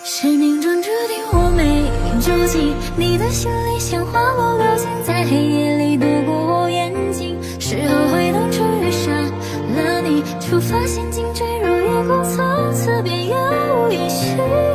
是命中注定，我没住进你的心里，像花落流星，在黑夜里躲过我眼睛。是后悔当初遇上了你，触发陷阱坠入夜空，从此便杳无音讯。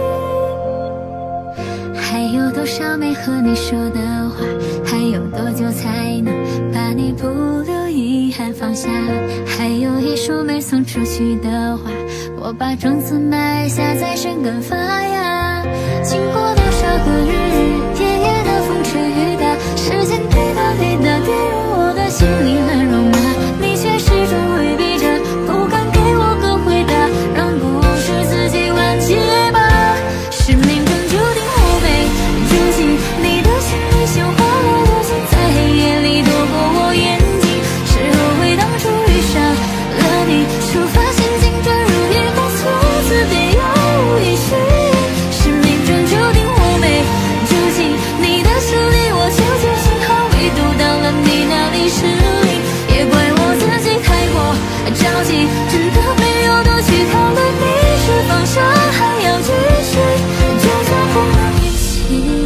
还有多少没和你说的话，还有多久才能把你不留遗憾放下？还有一束没送出去的花，我把种子埋下在生根发芽。经过多少个日日夜夜的风吹雨打，时间滴答滴答滴入我的心里乱如麻，你却始终回避着，不敢给我个回答，让故事自己完结吧。是命中注定，我被住进你的心里，像花落流星，在黑夜里躲过我眼睛。是后悔当初遇上了你，触发陷阱坠入夜空，从此便杳无音讯。是命中注定，我被住进你的心里，我求救信号，唯独到了你那里失灵。也怪我自己太过着急，真的没有多去考虑你是放下还要继续，就算不能一起。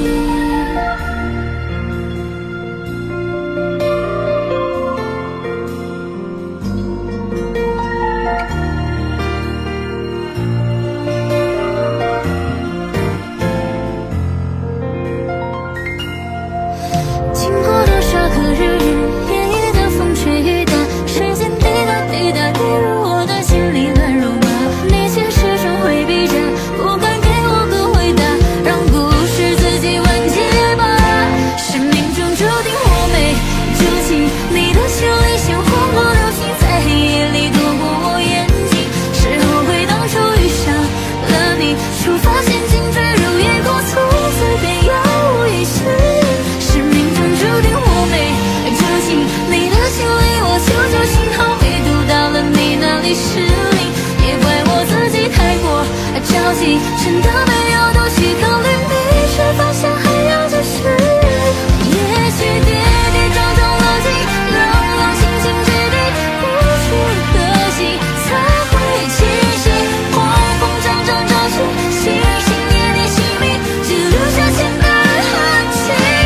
经过多少个日日夜夜的风吹雨打，时间滴答滴答滴入我的心里乱如麻，你却始终回避着，不敢给我个回答，让故事自己完结吧。是命中注定，我没住进你的心里，像花落流星，在黑夜里躲过我眼睛。是后悔当初遇上了你，触发陷阱坠入夜空，从此便杳无音讯。是命中注定，我没住进你的心里，我求救信号，唯独到了你那里失灵。也怪我自己太过着急，真的没有多去考虑你是放下还要继续。也许跌跌撞撞落进冷冷清清之地，无助的心才会清晰。狂风张张照去，星星念念心里，只留下千百痕迹。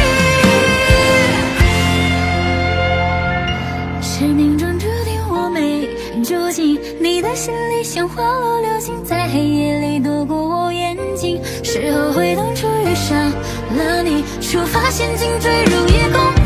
是命中注定，我没住进你的心里，像花落流星，在黑夜里躲过我眼睛。是后悔当初遇上了你，触发陷阱坠入夜空。